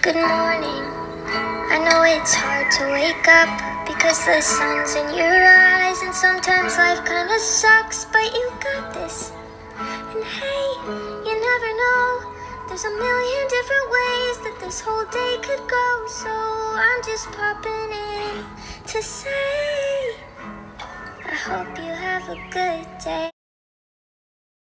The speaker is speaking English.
Good morning. I know it's hard to wake up because the sun's in your eyes, and sometimes life kinda sucks, but you got this. And hey, you never know, there's a million different ways that this whole day could go. So I'm just popping in to say I hope you have a good day.